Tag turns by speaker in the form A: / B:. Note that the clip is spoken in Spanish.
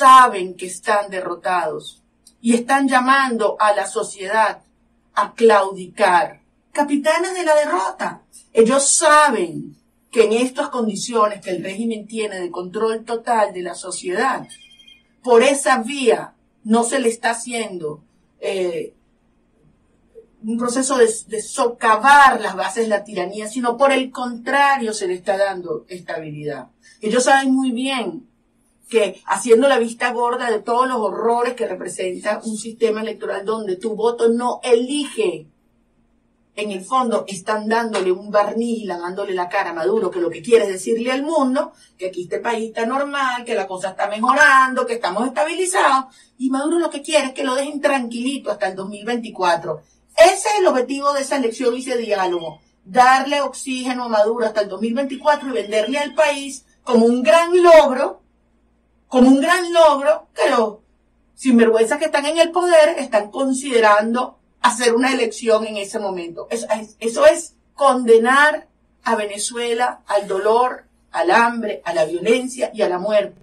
A: saben que están derrotados y están llamando a la sociedad a claudicar. Capitanes de la derrota. Ellos saben que en estas condiciones que el régimen tiene de control total de la sociedad, por esa vía no se le está haciendo un proceso de socavar las bases de la tiranía, sino por el contrario se le está dando estabilidad. Ellos saben muy bien que haciendo la vista gorda de todos los horrores que representa un sistema electoral donde tu voto no elige, en el fondo están dándole un barniz, lavándole la cara a Maduro, que lo que quiere es decirle al mundo que aquí este país está normal, que la cosa está mejorando, que estamos estabilizados, y Maduro lo que quiere es que lo dejen tranquilito hasta el 2024. Ese es el objetivo de esa elección y ese diálogo, darle oxígeno a Maduro hasta el 2024 y venderle al país como un gran logro, que los sinvergüenzas que están en el poder están considerando hacer una elección en ese momento. Eso es condenar a Venezuela al dolor, al hambre, a la violencia y a la muerte.